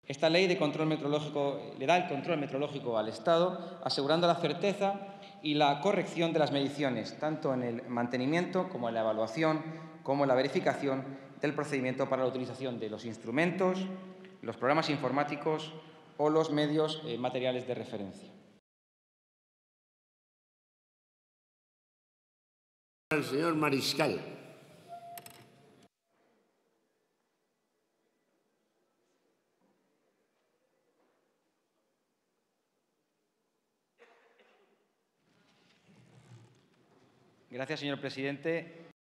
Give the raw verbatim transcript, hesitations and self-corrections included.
Esta ley de control meteorológico le da el control meteorológico al Estado, asegurando la certeza y la corrección de las mediciones, tanto en el mantenimiento como en la evaluación, como en la verificación del procedimiento para la utilización de los instrumentos, los programas informáticos o los medios eh, materiales de referencia. El señor Mariscal. Gracias, señor presidente.